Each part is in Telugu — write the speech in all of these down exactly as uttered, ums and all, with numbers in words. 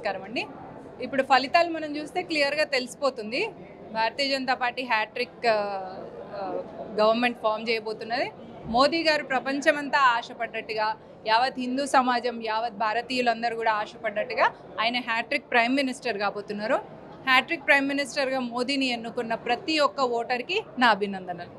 నమస్కారం అండి. ఇప్పుడు ఫలితాలు మనం చూస్తే క్లియర్గా తెలిసిపోతుంది. Bharatiya Janata party hat-trick government form చేయబోతున్నది. మోదీ గారు ప్రపంచమంతా ఆశపడ్డట్టుగా, యావత్ హిందూ సమాజం, యావత్ భారతీయులందరూ కూడా ఆశపడ్డట్టుగా ఆయన హ్యాట్రిక్ ప్రైమ్ మినిస్టర్ కాబోతున్నారు. హ్యాట్రిక్ ప్రైమ్ మినిస్టర్గా మోదీని ఎన్నుకున్న ప్రతి ఒక్క ఓటర్కి నా అభినందనలు.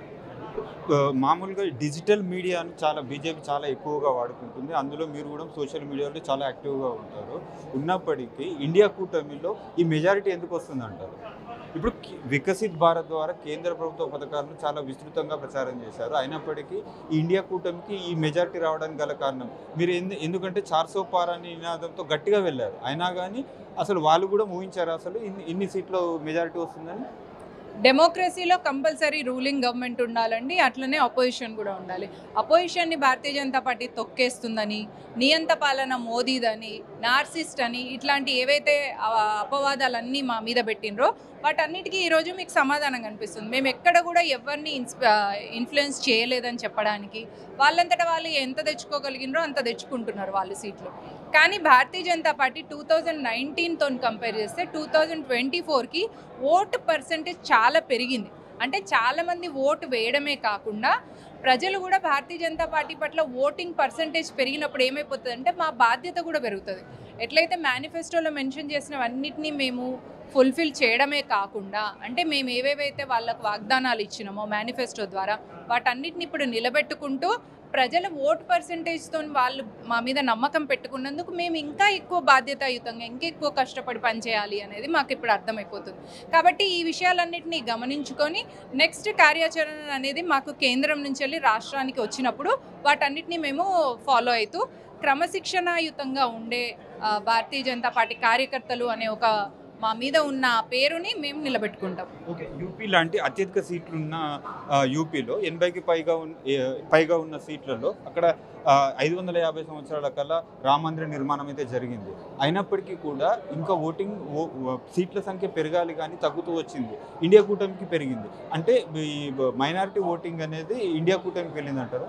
మామూలుగా డిజిటల్ మీడియాను చాలా బీజేపీ చాలా ఎక్కువగా వాడుకుంటుంది. అందులో మీరు కూడా సోషల్ మీడియాలో చాలా యాక్టివ్గా ఉంటారు. ఉన్నప్పటికీ ఇండియా కూటమిలో ఈ మెజారిటీ ఎందుకు వస్తుంది అంటారు? ఇప్పుడు వికసిత్ భారత్ ద్వారా కేంద్ర ప్రభుత్వ పథకాలను చాలా విస్తృతంగా ప్రచారం చేశారు. అయినప్పటికీ ఈ ఇండియా కూటమికి ఈ మెజారిటీ రావడానికి గల కారణం మీరు ఎందు ఎందుకంటే చార్సో పార్ అనే నినాదంతో గట్టిగా వెళ్ళారు. అయినా కానీ అసలు వాళ్ళు కూడా ఊహించారు అసలు ఇన్ని ఇన్ని సీట్లు మెజారిటీ వస్తుందని? డెమోక్రసీలో కంపల్సరీ రూలింగ్ గవర్నమెంట్ ఉండాలండి, అట్లనే అపోజిషన్ కూడా ఉండాలి. అపోజిషన్ని భారతీయ జనతా పార్టీ తొక్కేస్తుందని, నియంత పాలన మోదీదని, నార్సిస్ట్ అని ఇట్లాంటి ఏవైతే అపవాదాలన్నీ మా మీద పెట్టినరో వాటన్నిటికీ ఈరోజు మీకు సమాధానం కనిపిస్తుంది. మేము ఎక్కడ కూడా ఎవరిని ఇన్ఫ్లుయెన్స్ చేయలేదని చెప్పడానికి, వాళ్ళంతటా వాళ్ళు ఎంత తెచ్చుకోగలిగినరో అంత తెచ్చుకుంటున్నారు వాళ్ళు సీట్లు. కానీ Bharatiya Janata party two thousand నైన్టీన్తో కంపేర్ చేస్తే టూ థౌజండ్ ట్వంటీ ఫోర్కి ఓటు పర్సెంటేజ్ చాలా పెరిగింది. అంటే చాలామంది ఓటు వేయడమే కాకుండా ప్రజలు కూడా భారతీయ జనతా పార్టీ పట్ల ఓటింగ్ పర్సెంటేజ్ పెరిగినప్పుడు ఏమైపోతుంది అంటే మా బాధ్యత కూడా పెరుగుతుంది. ఎట్లయితే మేనిఫెస్టోలో మెన్షన్ చేసినవన్నిటినీ మేము ఫుల్ఫిల్ చేయడమే కాకుండా, అంటే మేము ఏవేవైతే వాళ్ళకు వాగ్దానాలు ఇచ్చినామో మేనిఫెస్టో ద్వారా వాటన్నిటిని ఇప్పుడు నిలబెట్టుకుంటూ ప్రజల ఓటు పర్సెంటేజ్తో వాళ్ళు మా మీద నమ్మకం పెట్టుకున్నందుకు మేము ఇంకా ఎక్కువ బాధ్యతాయుతంగా ఇంకా ఎక్కువ కష్టపడి పనిచేయాలి అనేది మాకు ఇప్పుడు అర్థమైపోతుంది. కాబట్టి ఈ విషయాలన్నింటినీ గమనించుకొని నెక్స్ట్ కార్యాచరణ అనేది మాకు కేంద్రం నుంచి వెళ్ళి రాష్ట్రానికి వచ్చినప్పుడు వాటన్నిటినీ మేము ఫాలో అవుతూ క్రమశిక్షణాయుతంగా ఉండే భారతీయ జనతా పార్టీ కార్యకర్తలు అనే ఒక మా మీద ఉన్న పేరుని మేము నిలబెట్టుకుంటాం. ఓకే, యూపీ లాంటి అత్యధిక సీట్లున్న యూపీలో ఎనభైకి పైగా పైగా ఉన్న సీట్లలో అక్కడ ఐదు వందల యాభై సంవత్సరాల కల్లా రామ మందిర నిర్మాణం అయితే జరిగింది. అయినప్పటికీ కూడా ఇంకా ఓటింగ్ సీట్ల సంఖ్య పెరగాలి కానీ తగ్గుతూ వచ్చింది. ఇండియా కూటమికి పెరిగింది. అంటే ఈ మైనారిటీ ఓటింగ్ అనేది ఇండియా కూటమికి వెళ్ళింది అంటారు?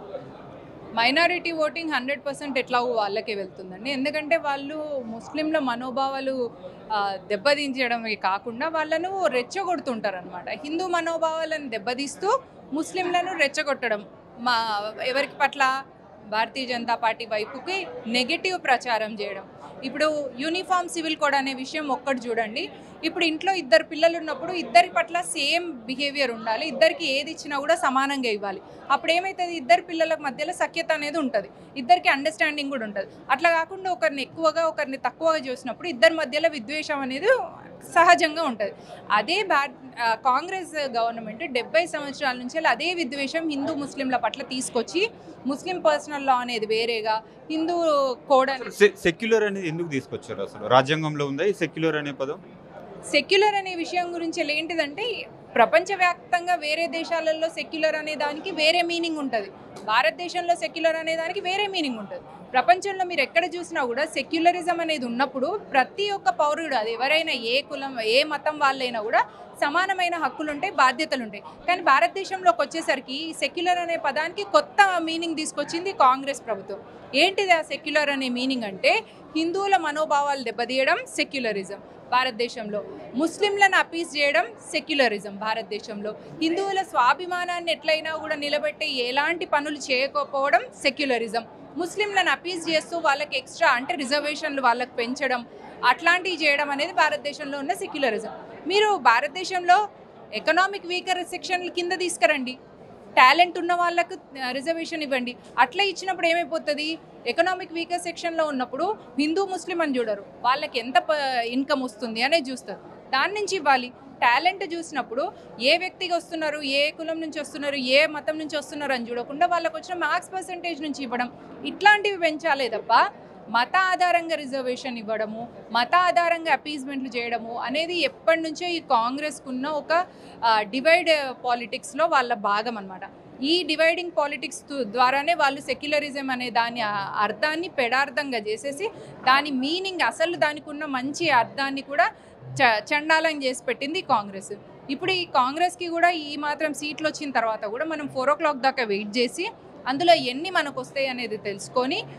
మైనారిటీ ఓటింగ్ హండ్రెడ్ పర్సెంట్ ఎట్లాగో వాళ్ళకే వెళ్తుందండి. ఎందుకంటే వాళ్ళు ముస్లింల మనోభావాలు దెబ్బతీయించడమే కాకుండా వాళ్ళను రెచ్చగొడుతుంటారు అనమాట. హిందూ మనోభావాలను దెబ్బతీస్తూ ముస్లింలను రెచ్చగొట్టడం, మా ఎవరికి పట్ల భారతీయ జనతా పార్టీ వైపుకి నెగటివ్ ప్రచారం చేయడం. ఇప్పుడు యూనిఫామ్ సివిల్ కోడ్ అనే విషయం ఒక్కటి చూడండి. ఇప్పుడు ఇంట్లో ఇద్దరు పిల్లలు ఉన్నప్పుడు ఇద్దరి పట్ల సేమ్ బిహేవియర్ ఉండాలి, ఇద్దరికి ఏది ఇచ్చినా కూడా సమానంగా ఇవ్వాలి. అప్పుడు ఏమవుతుంది, ఇద్దరు పిల్లల మధ్యలో సఖ్యత అనేది ఉంటుంది, ఇద్దరికి అండర్స్టాండింగ్ కూడా ఉంటుంది. అట్లా కాకుండా ఒకరిని ఎక్కువగా ఒకరిని తక్కువగా చూసినప్పుడు ఇద్దరి మధ్యలో విద్వేషం అనేది సహజంగా ఉంటుంది. అదే భారత కాంగ్రెస్ గవర్నమెంట్ డెబ్బై సంవత్సరాల నుంచి అదే విద్వేషం హిందూ ముస్లింల పట్ల తీసుకొచ్చి ముస్లిం పర్సనల్ లా అనేది వేరేగా, హిందూ కోడ్ సెక్యులర్ అనేది ఎందుకు తీసుకొచ్చారు? అసలు రాజ్యాంగంలో ఉందా ఈ సెక్యులర్ అనే పదం? సెక్యులర్ అనే విషయం గురించి ఏంటిదంటే ప్రపంచవ్యాప్తంగా వేరే దేశాలలో సెక్యులర్ అనే దానికి వేరే మీనింగ్ ఉంటుంది, భారతదేశంలో సెక్యులర్ అనే దానికి వేరే మీనింగ్ ఉంటుంది. ప్రపంచంలో మీరు ఎక్కడ చూసినా కూడా సెక్యులరిజం అనేది ఉన్నప్పుడు ప్రతి ఒక్క పౌరుడు, అది ఎవరైనా ఏ కులం ఏ మతం వాళ్ళైనా కూడా సమానమైన హక్కులు ఉంటాయి, బాధ్యతలు ఉంటాయి. కానీ భారతదేశంలోకి వచ్చేసరికి సెక్యులర్ అనే పదానికి కొత్త మీనింగ్ తీసుకొచ్చింది కాంగ్రెస్ ప్రభుత్వం. ఏంటిది ఆ సెక్యులర్ అనే మీనింగ్ అంటే హిందువుల మనోభావాలు దెబ్బతీయడం సెక్యులరిజం భారతదేశంలో, ముస్లింలను అపీస్ చేయడం సెక్యులరిజం భారతదేశంలో, హిందువుల స్వాభిమానాన్ని ఎట్లయినా కూడా నిలబెట్టి ఎలాంటి పనులు చేయకపోవడం సెక్యులరిజం, ముస్లింలను అపీస్ చేస్తూ వాళ్ళకి ఎక్స్ట్రా అంటే రిజర్వేషన్లు వాళ్ళకి పెంచడం అట్లాంటివి చేయడం అనేది భారతదేశంలో ఉన్న సెక్యులరిజం. మీరు భారతదేశంలో ఎకనామిక్ వీకర్ సెక్షన్ల కింద తీసుకురండి, టాలెంట్ ఉన్న వాళ్ళకు రిజర్వేషన్ ఇవ్వండి. అట్లా ఇచ్చినప్పుడు ఏమైపోతుంది, ఎకనామిక్ వీకర్ సెక్షన్లో ఉన్నప్పుడు హిందూ ముస్లిం అని చూడరు, వాళ్ళకి ఎంత ఇన్కమ్ వస్తుంది అనేది చూస్తారు, దాని నుంచి ఇవ్వాలి. టాలెంట్ చూసినప్పుడు ఏ వ్యక్తికి వస్తున్నారు, ఏ కులం నుంచి వస్తున్నారు, ఏ మతం నుంచి వస్తున్నారు అని చూడకుండా వాళ్ళకు వచ్చిన మార్క్స్ పర్సంటేజ్ నుంచి ఇవ్వడం, ఇట్లాంటివి పెంచాలే తప్ప మత ఆధారంగా రిజర్వేషన్ ఇవ్వడము, మత ఆధారంగా అపీజ్మెంట్లు చేయడము అనేది ఎప్పటి నుంచో ఈ కాంగ్రెస్కున్న ఒక డివైడ్ పాలిటిక్స్లో వాళ్ళ భాగం అనమాట. ఈ డివైడింగ్ పాలిటిక్స్ ద్వారానే వాళ్ళు సెక్యులరిజం అనే దాని అర్థాన్ని పెడార్థంగా చేసేసి దాని మీనింగ్ అసలు దానికి ఉన్న మంచి అర్థాన్ని కూడా చ చండాలం చేసి పెట్టింది కాంగ్రెస్. ఇప్పుడు ఈ కాంగ్రెస్కి కూడా ఈ మాత్రం సీట్లు వచ్చిన తర్వాత కూడా మనం ఫోర్ ఓ క్లాక్ దాకా వెయిట్ చేసి అందులో ఎన్ని మనకు వస్తాయి అనేది తెలుసుకొని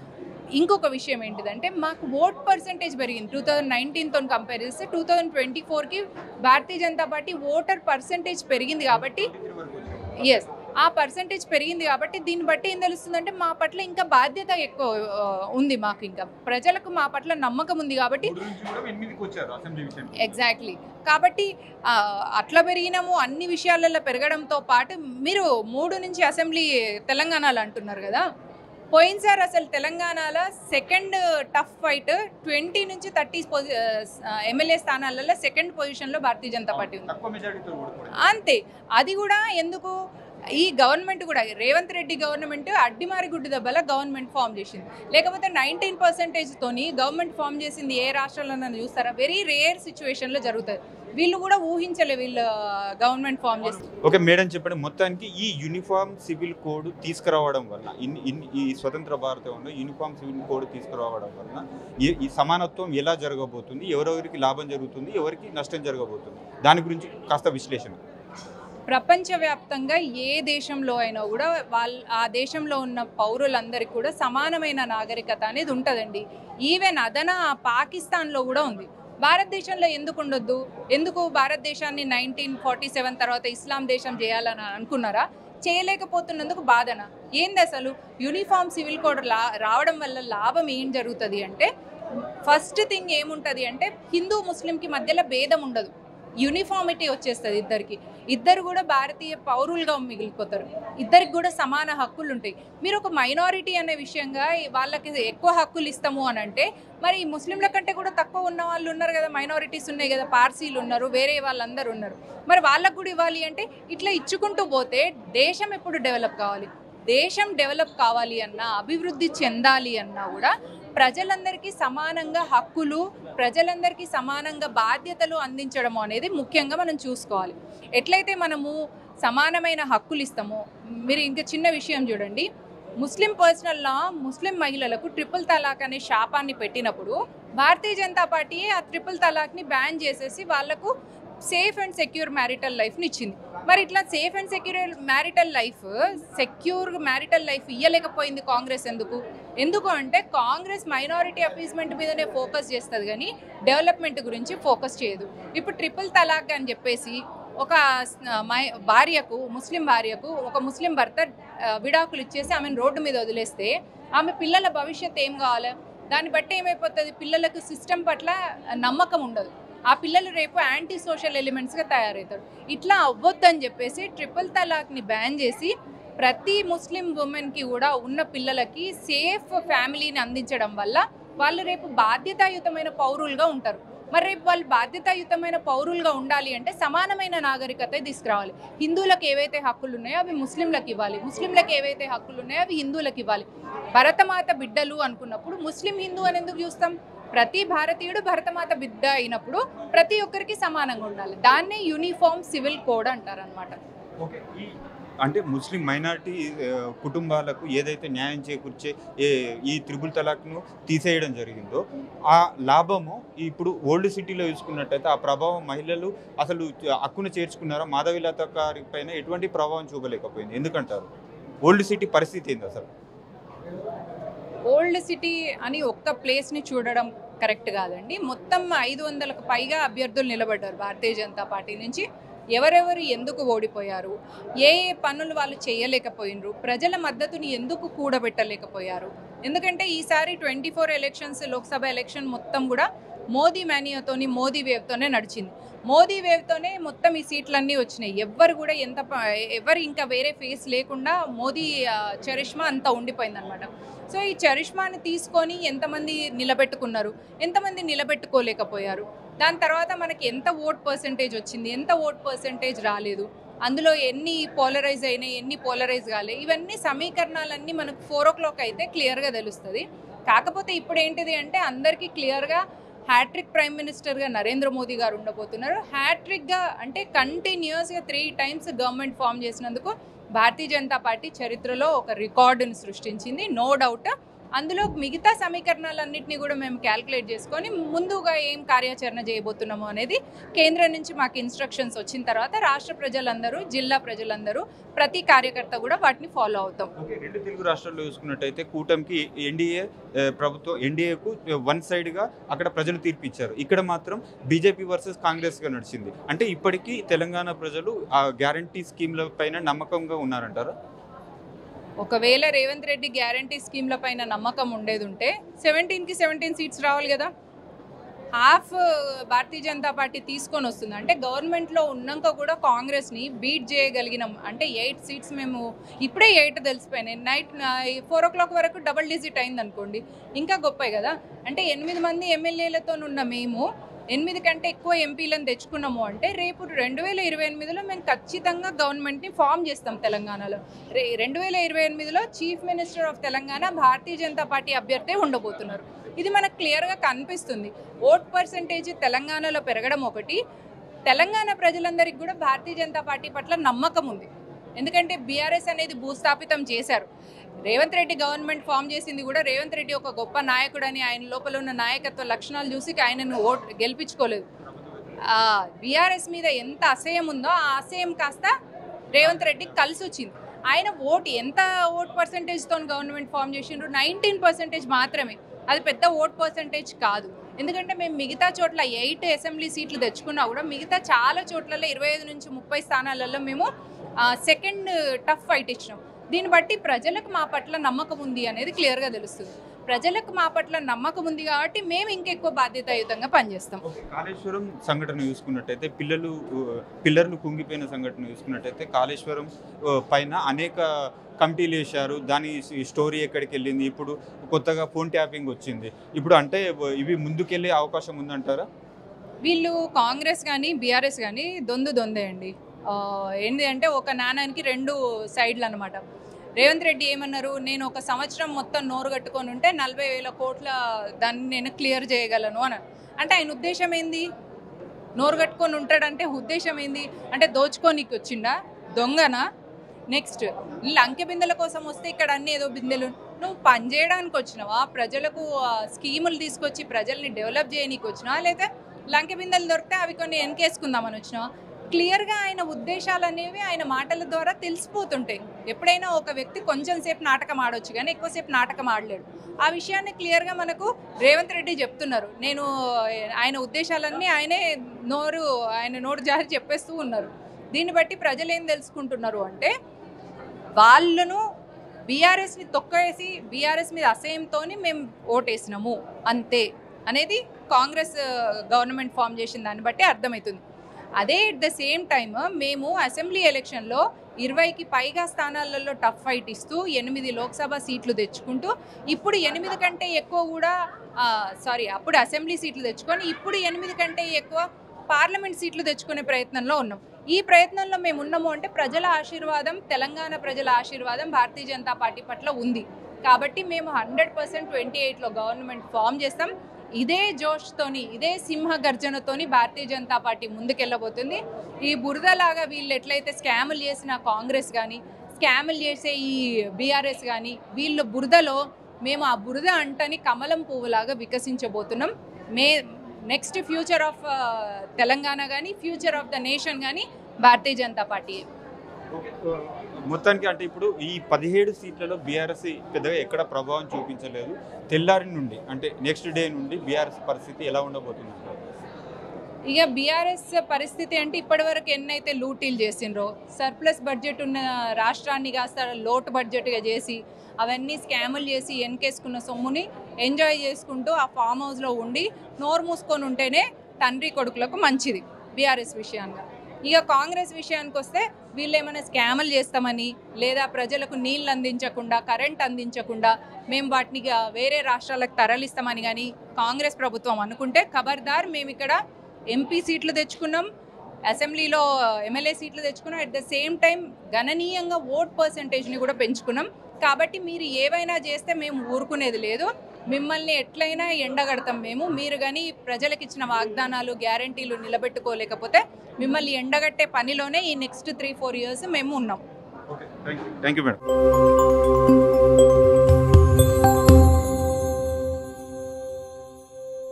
ఇంకొక విషయం ఏంటిదంటే మాకు ఓట్ పర్సంటేజ్ పెరిగింది టూ థౌజండ్ నైన్టీన్తో కంపేర్ చేస్తే టూ థౌజండ్ ట్వంటీ ఫోర్కి Bharatiya Janata party voter percentage పెరిగింది కాబట్టి ఎస్ ఆ పర్సంటేజ్ పెరిగింది కాబట్టి దీన్ని బట్టి ఏం తెలుస్తుందంటే మా పట్ల ఇంకా బాధ్యత ఎక్కువ ఉంది, మాకు ఇంకా ప్రజలకు మా పట్ల నమ్మకం ఉంది కాబట్టి ఎగ్జాక్ట్లీ కాబట్టి అట్లా పెరిగినాము. అన్ని విషయాలలో పెరగడంతో పాటు మీరు మూడు నుంచి అసెంబ్లీ తెలంగాణలో అంటున్నారు కదా, పోయినసారి అసలు తెలంగాణలో సెకండ్ టఫ్ ఫైట్ ట్వంటీ నుంచి థర్టీ ఎమ్మెల్యే స్థానాలలో సెకండ్ పొజిషన్లో భారతీయ జనతా పార్టీ ఉంది. అంతే, అది కూడా ఎందుకు ఈ గవర్నమెంట్ కూడా రేవంత్ రెడ్డి గవర్నమెంట్ అడ్డిమారి గుడ్డి దెబ్బల గవర్నమెంట్ ఫామ్ చేసింది, లేకపోతే నైన్టీన్ పర్సెంటేజ్తోని గవర్నమెంట్ ఫామ్ చేసింది ఏ రాష్ట్రాల్లో చూస్తారా? వెరీ రేర్ సిచ్యువేషన్లో జరుగుతుంది. వీళ్ళు కూడా ఊహించలే వీళ్ళు గవర్నమెంట్ ఫామ్ చేస్తుంది. ఓకే మేడం, చెప్పండి మొత్తానికి ఈ యూనిఫామ్ సివిల్ కోడ్ తీసుకురావడం వల్ల ఇన్ ఇన్ ఈ స్వతంత్ర భారతంలో యూనిఫామ్ సివిల్ కోడ్ తీసుకురావడం వల్ల ఈ సమానత్వం ఎలా జరగబోతుంది, ఎవరెవరికి లాభం జరుగుతుంది, ఎవరికి నష్టం జరగబోతుంది, దాని గురించి కాస్త విశ్లేషణ. ప్రపంచవ్యాప్తంగా ఏ దేశంలో అయినా కూడా వాళ్ళ ఆ దేశంలో ఉన్న పౌరులందరికీ కూడా సమానమైన నాగరికత అనేది ఉంటుందండి. ఈవెన్ అదన పాకిస్తాన్లో కూడా ఉంది. భారతదేశంలో ఎందుకు ఉండొద్దు? ఎందుకు భారతదేశాన్ని నైన్టీన్ ఫార్టీ సెవెన్ తర్వాత ఇస్లాం దేశం చేయాలని అనుకున్నారా? చేయలేకపోతున్నందుకు బాధన ఏంది? అసలు యూనిఫామ్ సివిల్ కోడ్ లా రావడం వల్ల లాభం ఏం జరుగుతుంది అంటే, ఫస్ట్ థింగ్ ఏముంటుంది అంటే హిందూ ముస్లింకి మధ్యలో భేదం ఉండదు, యూనిఫామిటీ వచ్చేస్తుంది. ఇద్దరికి ఇద్దరు కూడా భారతీయ పౌరులుగా మిగిలిపోతారు, ఇద్దరికి కూడా సమాన హక్కులు ఉంటాయి. మీరు ఒక మైనారిటీ అనే విషయంగా వాళ్ళకి ఎక్కువ హక్కులు ఇస్తాము అని అంటే, మరి ముస్లింల కంటే కూడా తక్కువ ఉన్న వాళ్ళు ఉన్నారు కదా, మైనారిటీస్ ఉన్నాయి కదా, పార్సీలు ఉన్నారు, వేరే వాళ్ళందరూ ఉన్నారు, మరి వాళ్ళకు కూడా ఇవ్వాలి అంటే ఇట్లా ఇచ్చుకుంటూ పోతే దేశం ఎప్పుడు డెవలప్ కావాలి? దేశం డెవలప్ కావాలి అన్నా, అభివృద్ధి చెందాలి అన్నా కూడా ప్రజలందరికీ సమానంగా హక్కులు, ప్రజలందరికీ సమానంగా బాధ్యతలు అందించడం అనేది ముఖ్యంగా మనం చూసుకోవాలి. ఎట్లయితే మనము సమానమైన హక్కులు ఇస్తామో, మీరు ఇంకా చిన్న విషయం చూడండి, ముస్లిం పర్సనల్ లా ముస్లిం మహిళలకు ట్రిపుల్ తలాక్ అనే శాపాన్ని పెట్టినప్పుడు భారతీయ జనతా పార్టీ ఆ ట్రిపుల్ తలాక్ని బ్యాన్ చేసేసి వాళ్లకు సేఫ్ అండ్ సెక్యూర్ మ్యారిటల్ లైఫ్ని ఇచ్చింది. మరి ఇట్లా safe and secure marital life, secure marital life ఇయ్యలేకపోయింది కాంగ్రెస్. ఎందుకు ఎందుకు అంటే కాంగ్రెస్ మైనారిటీ అపీస్మెంట్ మీదనే ఫోకస్ చేస్తుంది కానీ డెవలప్మెంట్ గురించి ఫోకస్ చేయదు. ఇప్పుడు ట్రిపుల్ తలాక్ అని చెప్పేసి ఒక భార్యకు, ముస్లిం భార్యకు ఒక ముస్లిం భర్త విడాకులు ఇచ్చేసి ఆమెను రోడ్డు మీద వదిలేస్తే ఆమె పిల్లల భవిష్యత్తు ఏం కావాలి? దాన్ని బట్టి ఏమైపోతుంది, పిల్లలకు సిస్టమ్ పట్ల నమ్మకం ఉండదు, ఆ పిల్లలు రేపు యాంటీ సోషల్ ఎలిమెంట్స్గా తయారవుతారు. ఇట్లా అవ్వొద్దని చెప్పేసి ట్రిపుల్ తలాక్ని బ్యాన్ చేసి ప్రతి ముస్లిం ఉమెన్కి కూడా ఉన్న పిల్లలకి సేఫ్ ఫ్యామిలీని అందించడం వల్ల వాళ్ళు రేపు బాధ్యతాయుతమైన పౌరులుగా ఉంటారు. మరి రేపు వాళ్ళు బాధ్యతాయుతమైన పౌరులుగా ఉండాలి అంటే సమానమైన నాగరికత తీసుకురావాలి. హిందువులకు ఏవైతే హక్కులు ఉన్నాయో అవి ముస్లింలకు ఇవ్వాలి, ముస్లింలకు ఏవైతే హక్కులు ఉన్నాయో అవి హిందువులకు ఇవ్వాలి. భరతమాత బిడ్డలు అనుకున్నప్పుడు ముస్లిం హిందూ అని ఎందుకు చూస్తాం? ప్రతి భారతీయుడు భరతమాత బిడ్డ అయినప్పుడు ప్రతి ఒక్కరికి సమానంగా ఉండాలి. దాన్నే యూనిఫామ్ సివిల్ కోడ్ అంటారనమాట. ఓకే, అంటే ముస్లిం మైనారిటీ కుటుంబాలకు ఏదైతే న్యాయం చేకూర్చే ఈ త్రిబుల్ తలాక్ను తీసేయడం జరిగిందో ఆ లాభము ఇప్పుడు ఓల్డ్ సిటీలో చూసుకున్నట్టయితే ఆ ప్రభావం మహిళలు అసలు హక్కును చేర్చుకున్నారా? మాధవీలత గారి పైన ఎటువంటి ప్రభావం చూపలేకపోయింది, ఎందుకంటారు? ఓల్డ్ సిటీ పరిస్థితి ఏంది అసలు? ఓల్డ్ సిటీ అని ఒక్క ప్లేస్ని చూడడం కరెక్ట్ కాదండి. మొత్తం ఐదు వందలకు పైగా అభ్యర్థులు నిలబడ్డారు భారతీయ జనతా పార్టీ నుంచి. ఎవరెవరు ఎందుకు ఓడిపోయారు, ఏ ఏ పనులు వాళ్ళు చేయలేకపోయినరు, ప్రజల మద్దతుని ఎందుకు కూడబెట్టలేకపోయారు? ఎందుకంటే ఈసారి twenty four elections, Lok Sabha election మొత్తం కూడా మోదీ మేనియాతోని, మోదీ వేవ్తోనే నడిచింది. మోదీ వేవ్తోనే మొత్తం ఈ సీట్లన్నీ వచ్చినాయి. ఎవ్వరు కూడా ఎంత ఎవరు ఇంకా వేరే ఫేస్ లేకుండా మోదీ చరిష్మా అంతా ఉండిపోయిందనమాట. సో ఈ చరిష్మాని తీసుకొని ఎంతమంది నిలబెట్టుకున్నారు, ఎంతమంది నిలబెట్టుకోలేకపోయారు? దాని తర్వాత మనకి ఎంత ఓట్ పర్సెంటేజ్ వచ్చింది, ఎంత ఓట్ పర్సెంటేజ్ రాలేదు, అందులో ఎన్ని పోలరైజ్ అయినాయి, ఎన్ని పోలరైజ్ కాలేదు, ఇవన్నీ సమీకరణాలన్నీ మనకు ఫోర్ ఓ క్లాక్ అయితే క్లియర్గా తెలుస్తుంది. కాకపోతే ఇప్పుడు ఏంటిది అంటే అందరికీ క్లియర్గా హ్యాట్రిక్ ప్రైమ్ మినిస్టర్గా నరేంద్ర మోదీ గారు ఉండబోతున్నారు. హ్యాట్రిక్గా అంటే కంటిన్యూస్గా త్రీ టైమ్స్ గవర్నమెంట్ ఫామ్ చేసినందుకు భారతీయ జనతా పార్టీ చరిత్రలో ఒక రికార్డును సృష్టించింది. నో డౌట్ అందులో మిగతా సమీకరణాలన్నింటినీ కూడా మేము క్యాల్కులేట్ చేసుకొని ముందుగా ఏం కార్యాచరణ చేయబోతున్నామో అనేది కేంద్రం నుంచి మాకు ఇన్స్ట్రక్షన్స్ వచ్చిన తర్వాత రాష్ట్ర ప్రజలందరూ జిల్లా ప్రజలందరూ ప్రతి కార్యకర్త కూడా వాటిని ఫాలో అవుతాం. రెండు తెలుగు రాష్ట్రాల్లో చూసుకున్నట్టయితే కూటమికి ఎన్డీఏ ప్రభుత్వం ఎన్డీఏకు వన్ సైడ్గా అక్కడ ప్రజలు తీర్పు ఇచ్చారు. ఇక్కడ మాత్రం బీజేపీ వర్సెస్ కాంగ్రెస్గా నడిచింది. అంటే ఇప్పటికీ తెలంగాణ ప్రజలు ఆ గ్యారంటీ స్కీమ్ల పైన నమ్మకంగా ఉన్నారంటారా? ఒకవేళ రేవంత్ రెడ్డి గ్యారంటీ స్కీమ్ల పైన నమ్మకం ఉండేది ఉంటే సెవెంటీన్కి సెవెంటీన్ సీట్స్ రావాలి కదా. హాఫ్ భారతీయ జనతా పార్టీ తీసుకొని వస్తుంది అంటే గవర్నమెంట్లో ఉన్నాక కూడా కాంగ్రెస్ని బీట్ చేయగలిగినాం అంటే ఎయిట్ సీట్స్ మేము ఇప్పుడే ఎయిట్ తెలిసిపోయినాయి. నైట్ ఫోర్ ఓ క్లాక్ వరకు డబుల్ డిజిట్ అయింది అనుకోండి, ఇంకా గొప్పే కదా. అంటే ఎనిమిది మంది ఎమ్మెల్యేలతో ఉన్న మేము ఎనిమిది కంటే ఎక్కువ ఎంపీలను తెచ్చుకున్నాము అంటే రేపు రెండు వేల ఇరవై ఎనిమిదిలో మేము ఖచ్చితంగా గవర్నమెంట్ని ఫామ్ చేస్తాం తెలంగాణలో. రే రెండు వేల ఇరవై ఎనిమిదిలో chief minister of Telangana Bharatiya Janata party అభ్యర్థే ఉండబోతున్నారు. ఇది మనకు క్లియర్గా కనిపిస్తుంది. ఓట్ పర్సంటేజ్ తెలంగాణలో పెరగడం ఒకటి, తెలంగాణ ప్రజలందరికీ కూడా భారతీయ జనతా పార్టీ పట్ల నమ్మకం ఉంది. ఎందుకంటే బీఆర్ఎస్ అనేది భూస్థాపితం చేశారు. రేవంత్ రెడ్డి గవర్నమెంట్ ఫామ్ చేసింది కూడా రేవంత్ రెడ్డి ఒక గొప్ప నాయకుడని ఆయన లోపల ఉన్న నాయకత్వ లక్షణాలు చూసి ఆయనను ఓట్ గెలిపించుకోలేదు. బీఆర్ఎస్ మీద ఎంత అసహ్యం ఉందో ఆ అసహ్యం కాస్త రేవంత్ రెడ్డికి కలిసి వచ్చింది. ఆయన ఓటు ఎంత ఓట్ పర్సంటేజ్తో గవర్నమెంట్ ఫామ్ చేసిండ్రు, నైన్టీన్ పర్సెంటేజ్ మాత్రమే. అది పెద్ద ఓట్ పర్సంటేజ్ కాదు. ఎందుకంటే మేము మిగతా చోట్ల ఎయిట్ అసెంబ్లీ సీట్లు తెచ్చుకున్నా కూడా మిగతా చాలా చోట్లలో ఇరవై ఐదు నుంచి ముప్పై స్థానాలలో మేము సెకండ్ టఫ్ ఫైట్ ఇచ్చినాం. దీన్ని బట్టి ప్రజలకు మా పట్ల నమ్మకం ఉంది అనేది క్లియర్గా తెలుస్తుంది. ప్రజలకు మా పట్ల నమ్మకం ఉంది కాబట్టి మేము ఇంకెక్కువ బాధ్యతాయుతంగా పనిచేస్తాం. కాళేశ్వరం సంఘటన చూసుకున్నట్టయితే పిల్లలు పిల్లర్లు కుంగిపోయిన సంఘటన చూసుకున్నట్టయితే కాళేశ్వరం పైన అనేక కమిటీలు వేశారు. దాని స్టోరీ ఎక్కడికి వెళ్ళింది, ఇప్పుడు కొత్తగా ఫోన్ ట్యాపింగ్ వచ్చింది. ఇప్పుడు అంటే ఇవి ముందుకెళ్ళే అవకాశం ఉందంటారా? వీళ్ళు కాంగ్రెస్ కానీ బీఆర్ఎస్ కానీ దొందు దొందే అండి. ఏంటి అంటే ఒక నాణానికి రెండు సైడ్లు అనమాట. రేవంత్ రెడ్డి ఏమన్నారు, నేను ఒక సంవత్సరం మొత్తం నోరు కట్టుకొని ఉంటే నలభై వేల కోట్ల దాన్ని నేను క్లియర్ చేయగలను అని. అంటే ఆయన ఉద్దేశం ఏంది? నోరు కట్టుకొని ఉంటాడంటే ఉద్దేశం ఏంది? అంటే దోచుకోనికి వచ్చిండా, దొంగనా? నెక్స్ట్ లంకె బిందెల కోసం వస్తే ఇక్కడ అన్ని ఏదో బిందెలు. నువ్వు పని చేయడానికి వచ్చినావా, ప్రజలకు స్కీములు తీసుకొచ్చి ప్రజల్ని డెవలప్ చేయనీకి వచ్చినావా, లేదా లంకె బిందెలు దొరికితే అవి కొన్ని వెనకేసుకుందామని వచ్చినావా? క్లియర్గా ఆయన ఉద్దేశాలు అనేవి ఆయన మాటల ద్వారా తెలిసిపోతుంటాయి. ఎప్పుడైనా ఒక వ్యక్తి కొంచెం సేపు నాటకం ఆడవచ్చు కానీ ఎక్కువసేపు నాటకం ఆడలేడు. ఆ విషయాన్ని క్లియర్గా మనకు రేవంత్ రెడ్డి చెప్తున్నారు. నేను ఆయన ఉద్దేశాలన్నీ ఆయనే నోరు ఆయన నోరు జారి చెప్పేస్తూ ఉన్నారు. దీన్ని బట్టి ప్రజలు ఏం తెలుసుకుంటున్నారు అంటే వాళ్ళను బీఆర్ఎస్ని తొక్కేసి బీఆర్ఎస్ మీద అసహ్యంతో మేము ఓటేసినాము అంతే అనేది కాంగ్రెస్ గవర్నమెంట్ ఫామ్ చేసిన దాన్ని బట్టి అర్థమవుతుంది. అదే ఎట్ ద సేమ్ టైమ్ మేము అసెంబ్లీ ఎలక్షన్లో ఇరవైకి పైగా స్థానాలలో టఫ్ ఫైట్ ఇస్తూ ఎనిమిది లోక్సభ సీట్లు తెచ్చుకుంటూ ఇప్పుడు ఎనిమిది కంటే ఎక్కువ కూడా సారీ అప్పుడు అసెంబ్లీ సీట్లు తెచ్చుకొని ఇప్పుడు ఎనిమిది కంటే ఎక్కువ పార్లమెంట్ సీట్లు తెచ్చుకునే ప్రయత్నంలో ఉన్నాం. ఈ ప్రయత్నంలో మేము ఉన్నాము అంటే ప్రజల ఆశీర్వాదం, తెలంగాణ ప్రజల ఆశీర్వాదం భారతీయ జనతా పార్టీ పట్ల ఉంది. కాబట్టి మేము హండ్రెడ్ పర్సెంట్ ట్వంటీ ఎయిట్లో గవర్నమెంట్ ఫామ్ చేస్తాం. ఇదే జోష్తోని ఇదే సింహ గర్జనతోని భారతీయ జనతా పార్టీ ముందుకెళ్ళబోతుంది. ఈ బురదలాగా వీళ్ళు ఎట్లయితే స్కాములు చేసిన కాంగ్రెస్ కానీ స్కాములు చేసే ఈ బీఆర్ఎస్ కానీ వీళ్ళ బురదలో మేము ఆ బురద అంటని కమలం పువ్వులాగా వికసించబోతున్నాం. మే నెక్స్ట్ ఫ్యూచర్ ఆఫ్ తెలంగాణ కానీ ఫ్యూచర్ ఆఫ్ ద నేషన్ కానీ భారతీయ జనతా పార్టీ. మొత్తానికి అంటే ఇప్పుడు ఈ పదిహేడు సీట్లలో బీఆర్ఎస్ పెద్దగా ఎక్కడ ప్రభావం చూపించలేదు. తెల్లారి నుండి అంటే నెక్స్ట్ డే నుండి బీఆర్ఎస్ పరిస్థితి ఎలా ఉండబోతుంది? ఇక బీఆర్ఎస్ పరిస్థితి అంటే ఇప్పటివరకు ఎన్నైతే లూటీలు చేసిండ్రో, సర్ప్లస్ బడ్జెట్ ఉన్న రాష్ట్రాన్ని కాస్త లోటు బడ్జెట్గా చేసి అవన్నీ స్కాములు చేసి వెనకేసుకున్న సొమ్ముని ఎంజాయ్ చేసుకుంటూ ఆ ఫామ్ హౌస్లో ఉండి నోరు మూసుకొని ఉంటేనే తండ్రి కొడుకులకు మంచిది బీఆర్ఎస్ విషయంగా. ఇక కాంగ్రెస్ విషయానికి వస్తే వీళ్ళు ఏమైనా స్కాములు చేస్తామని లేదా ప్రజలకు నీళ్ళు అందించకుండా కరెంట్ అందించకుండా మేము వాటిని వేరే రాష్ట్రాలకు తరలిస్తామని కానీ కాంగ్రెస్ ప్రభుత్వం అనుకుంటే ఖబర్దార్. మేము ఇక్కడ ఎంపీ సీట్లు తెచ్చుకున్నాం, అసెంబ్లీలో ఎమ్మెల్యే సీట్లు తెచ్చుకున్నాం, అట్ ద సేమ్ టైం గణనీయంగా ఓట్ పర్సంటేజ్ని కూడా పెంచుకున్నాం. కాబట్టి మీరు ఏవైనా చేస్తే మేము ఊరుకునేది లేదు, మిమ్మల్ని ఎట్లయినా ఎండగడతాం మేము. మీరు కానీ ప్రజలకు ఇచ్చిన వాగ్దానాలు గ్యారంటీలు నిలబెట్టుకోలేకపోతే మిమ్మల్ని ఎండగట్టే పనిలోనే ఈ నెక్స్ట్ త్రీ ఫోర్ ఇయర్స్ మేము ఉన్నాం. Thank you madam.